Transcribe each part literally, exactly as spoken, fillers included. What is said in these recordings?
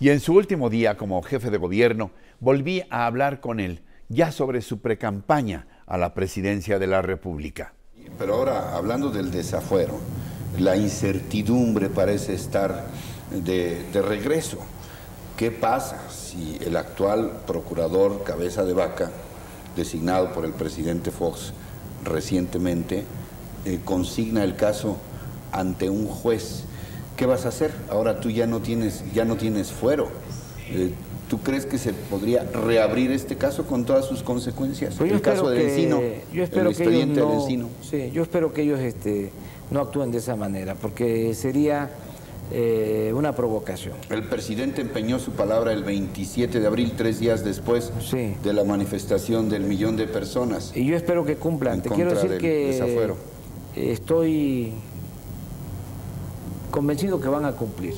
Y en su último día como jefe de gobierno, volví a hablar con él, ya sobre su precampaña a la presidencia de la República. Pero ahora, hablando del desafuero, la incertidumbre parece estar de, de regreso. ¿Qué pasa si el actual procurador Cabeza de Vaca, designado por el presidente Fox recientemente, eh, consigna el caso ante un juez? ¿Qué vas a hacer? Ahora tú ya no tienes, ya no tienes fuero. Eh, ¿Tú crees que se podría reabrir este caso con todas sus consecuencias? Pues el caso del Encino, yo espero el expediente que ellos no, del Encino. Sí, yo espero que ellos este, no actúen de esa manera, porque sería eh, una provocación. El presidente empeñó su palabra el veintisiete de abril, tres días después sí. de la manifestación del millón de personas. Y yo espero que cumplan. Te quiero decir que desafuero. estoy convencido que van a cumplir.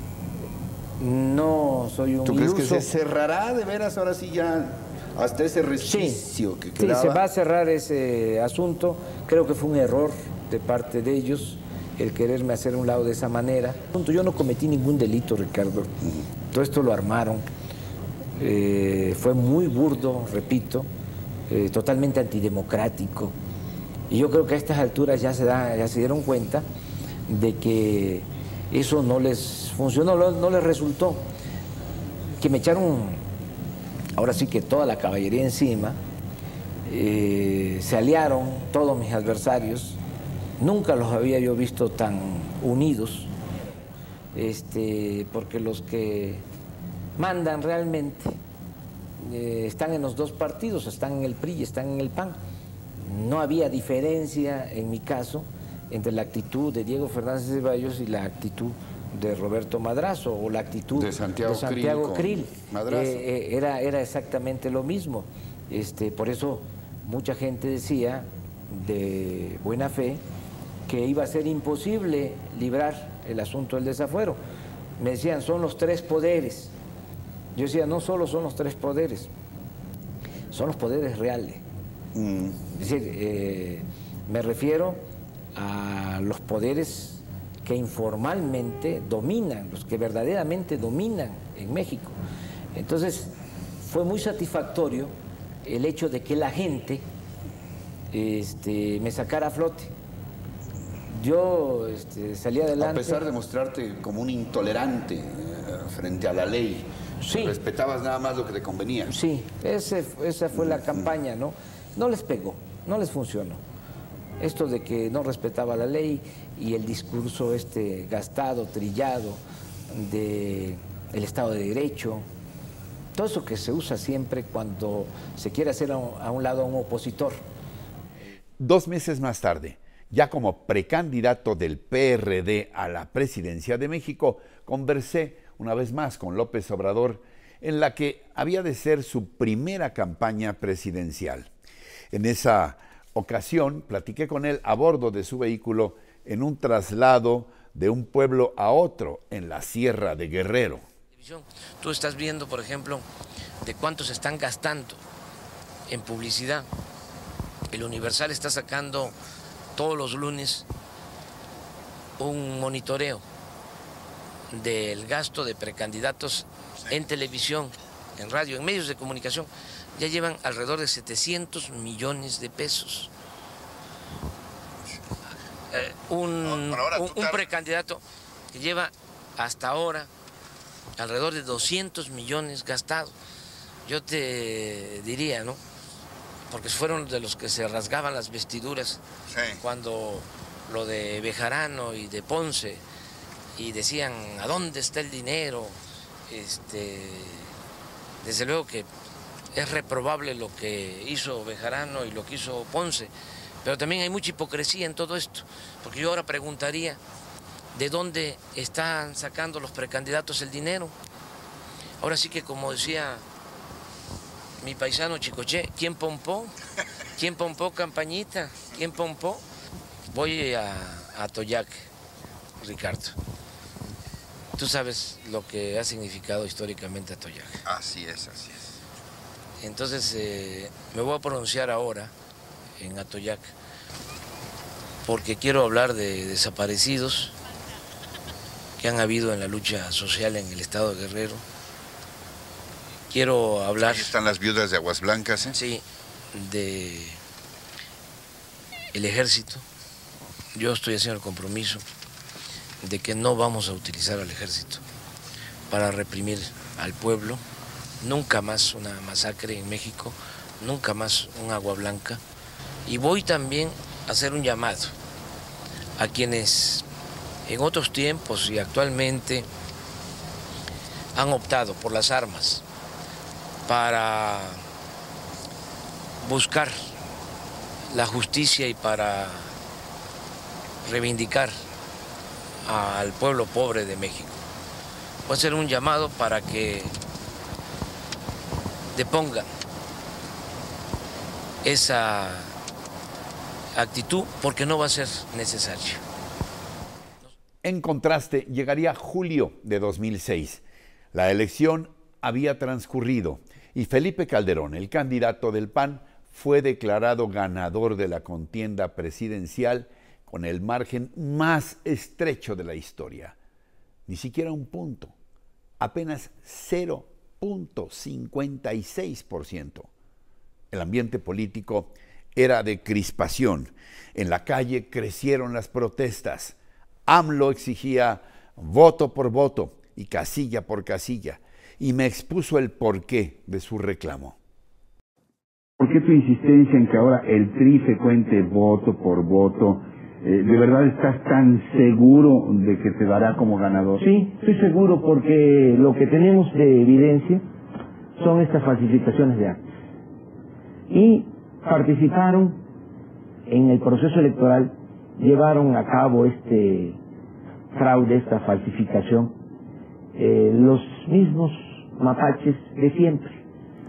No soy un ¿Tú crees iluso. que se cerrará de veras ahora sí ya hasta ese resquicio sí, que quedaba? Sí, se va a cerrar ese asunto. Creo que fue un error de parte de ellos el quererme hacer a un lado de esa manera. Yo no cometí ningún delito, Ricardo. Uh-huh. Todo esto lo armaron. Eh, fue muy burdo, repito, eh, totalmente antidemocrático. Y yo creo que a estas alturas ya se, da, ya se dieron cuenta de que eso no les funcionó, no les resultó. Que me echaron, ahora sí que toda la caballería encima, eh, se aliaron todos mis adversarios, nunca los había yo visto tan unidos, este, porque los que mandan realmente eh, están en los dos partidos, están en el P R I y están en el P A N. No había diferencia, en mi caso, entre la actitud de Diego Fernández Ceballos y la actitud de Roberto Madrazo o la actitud de Santiago, de Santiago Krill. Madrazo. Eh, eh, era, era exactamente lo mismo. Este, por eso mucha gente decía de buena fe que iba a ser imposible librar el asunto del desafuero. Me decían, son los tres poderes. Yo decía, no solo son los tres poderes, son los poderes reales. Mm. Es decir, eh, me refiero a los poderes que informalmente dominan, los que verdaderamente dominan en México. Entonces, fue muy satisfactorio el hecho de que la gente este, me sacara a flote. Yo este, salí adelante. A pesar de mostrarte como un intolerante eh, frente a la ley, sí. respetabas nada más lo que te convenía. Sí, ese, esa fue la campaña, ¿no? No les pegó, no les funcionó. Esto de que no respetaba la ley y el discurso este gastado, trillado de el Estado de Derecho, todo eso que se usa siempre cuando se quiere hacer a un, a un lado a un opositor. Dos meses más tarde, ya como precandidato del P R D a la presidencia de México, conversé una vez más con López Obrador en la que había de ser su primera campaña presidencial. En esa ocasión platiqué con él a bordo de su vehículo en un traslado de un pueblo a otro en la Sierra de Guerrero. Tú estás viendo, por ejemplo, de cuánto se están gastando en publicidad. El Universal está sacando todos los lunes un monitoreo del gasto de precandidatos en televisión, en radio, en medios de comunicación. Ya llevan alrededor de setecientos millones de pesos. Eh, un, un, un precandidato que lleva hasta ahora alrededor de doscientos millones gastados. Yo te diría, ¿no? Porque fueron de los que se rasgaban las vestiduras sí. cuando lo de Bejarano y de Ponce y decían, ¿a dónde está el dinero? Este, desde luego que es reprobable lo que hizo Bejarano y lo que hizo Ponce, pero también hay mucha hipocresía en todo esto, porque yo ahora preguntaría, ¿de dónde están sacando los precandidatos el dinero? Ahora sí que, como decía mi paisano Chicoché, ¿quién pompó? ¿Quién pompó campañita? ¿Quién pompó? Voy a, a Toyac, Ricardo. Tú sabes lo que ha significado históricamente Atoyac. Así es, así es. Entonces, eh, me voy a pronunciar ahora en Atoyac, porque quiero hablar de desaparecidos que han habido en la lucha social en el estado de Guerrero, quiero hablar... Ahí están las viudas de Aguas Blancas, ¿eh? Sí, de el ejército. Yo estoy haciendo el compromiso de que no vamos a utilizar al ejército para reprimir al pueblo, nunca más una masacre en México, nunca más un Agua Blanca. Y voy también a hacer un llamado a quienes en otros tiempos y actualmente han optado por las armas para buscar la justicia y para reivindicar al pueblo pobre de México. Voy a hacer un llamado para que depongan esa actitud, porque no va a ser necesario. En contraste, llegaría julio de dos mil seis. La elección había transcurrido y Felipe Calderón, el candidato del P A N, fue declarado ganador de la contienda presidencial con el margen más estrecho de la historia. Ni siquiera un punto, apenas cero punto cincuenta y seis por ciento. El ambiente político era de crispación. En la calle crecieron las protestas. AMLO exigía voto por voto y casilla por casilla, y me expuso el porqué de su reclamo. ¿Por qué tu insistencia en que ahora el T R I se cuente voto por voto? Eh, ¿De verdad estás tan seguro de que te dará como ganador? Sí, estoy seguro porque lo que tenemos de evidencia son estas falsificaciones de actas. Y participaron en el proceso electoral, llevaron a cabo este fraude, esta falsificación, eh, los mismos mapaches de siempre.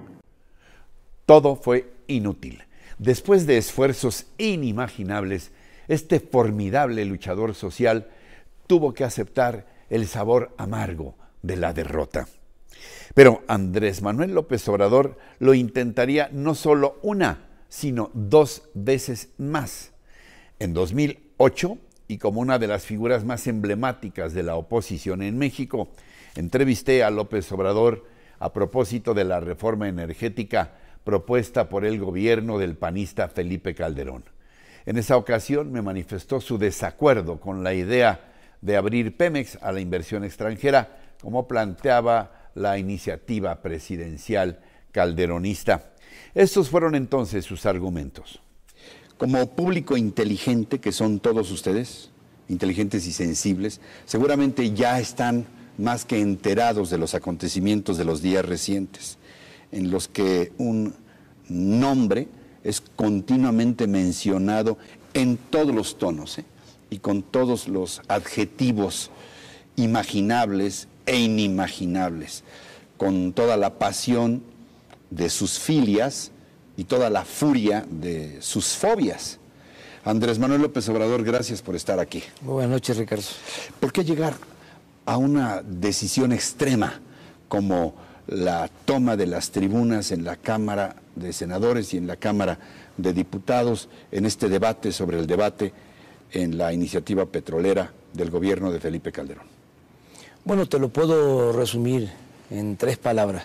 Todo fue inútil. Después de esfuerzos inimaginables, este formidable luchador social tuvo que aceptar el sabor amargo de la derrota. Pero Andrés Manuel López Obrador lo intentaría no solo una, sino dos veces más. En dos mil ocho, y como una de las figuras más emblemáticas de la oposición en México, entrevisté a López Obrador a propósito de la reforma energética propuesta por el gobierno del panista Felipe Calderón. En esa ocasión me manifestó su desacuerdo con la idea de abrir Pemex a la inversión extranjera, como planteaba la iniciativa presidencial calderonista. Estos fueron entonces sus argumentos. Como público inteligente que son todos ustedes, inteligentes y sensibles, seguramente ya están más que enterados de los acontecimientos de los días recientes, en los que un nombre es continuamente mencionado en todos los tonos, ¿eh? y con todos los adjetivos imaginables e inimaginables, con toda la pasión de sus filias y toda la furia de sus fobias. Andrés Manuel López Obrador, gracias por estar aquí. Muy buenas noches, Ricardo. ¿Por qué llegar a una decisión extrema como la toma de las tribunas en la Cámara de Senadores y en la Cámara de Diputados en este debate sobre el debate en la iniciativa petrolera del gobierno de Felipe Calderón? Bueno, te lo puedo resumir en tres palabras.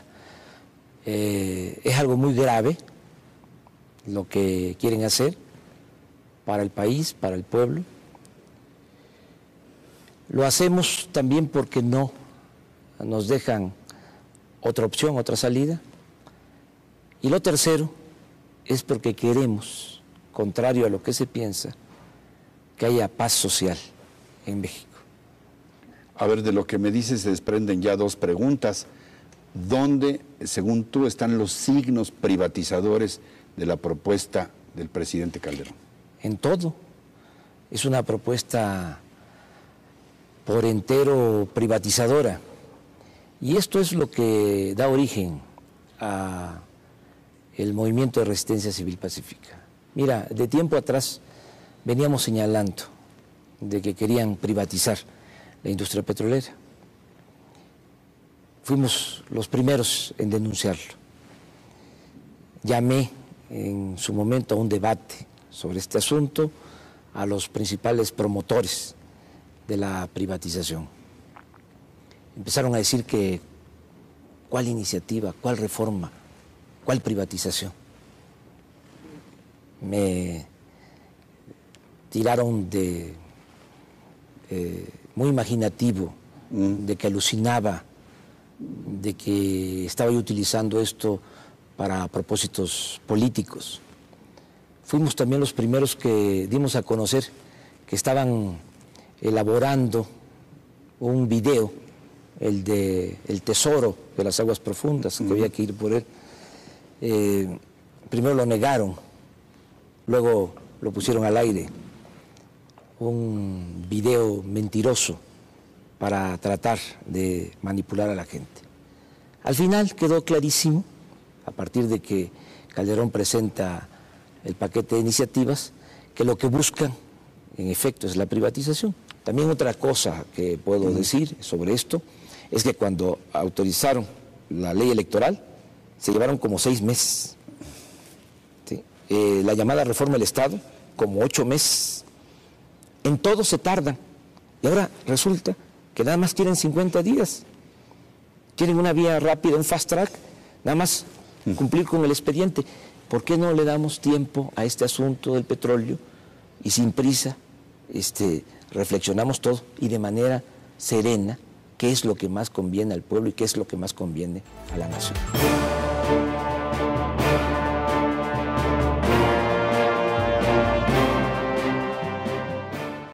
Eh, es algo muy grave lo que quieren hacer para el país, para el pueblo. Lo hacemos también porque no nos dejan otra opción, otra salida. Y lo tercero es porque queremos, contrario a lo que se piensa, que haya paz social en México. A ver, de lo que me dices se desprenden ya dos preguntas. ¿Dónde, según tú, están los signos privatizadores de la propuesta del presidente Calderón? En todo. Es una propuesta por entero privatizadora. Y esto es lo que da origen a el movimiento de resistencia civil pacífica. Mira, de tiempo atrás veníamos señalando de que querían privatizar la industria petrolera. Fuimos los primeros en denunciarlo. Llamé en su momento a un debate sobre este asunto a los principales promotores de la privatización. Empezaron a decir que ¿Cuál iniciativa? ¿Cuál reforma? ¿Cuál privatización? Me tiraron de eh, muy imaginativo, mm. de que alucinaba, de que estaba yo utilizando esto para propósitos políticos. Fuimos también los primeros que dimos a conocer que estaban elaborando un video, el de El Tesoro de las Aguas Profundas, que mm. había que ir por él. Eh, primero lo negaron, luego lo pusieron al aire, un video mentiroso para tratar de manipular a la gente. Al final quedó clarísimo, a partir de que Calderón presenta el paquete de iniciativas, que lo que buscan, en efecto, es la privatización. También otra cosa que puedo uh-huh. decir sobre esto es que cuando autorizaron la ley electoral, se llevaron como seis meses. ¿Sí? Eh, la llamada reforma del Estado, como ocho meses. En todo se tardan. Y ahora resulta que nada más quieren cincuenta días. Quieren una vía rápida, un fast track, nada más cumplir con el expediente. ¿Por qué no le damos tiempo a este asunto del petróleo y sin prisa este, reflexionamos todo y de manera serena qué es lo que más conviene al pueblo y qué es lo que más conviene a la nación?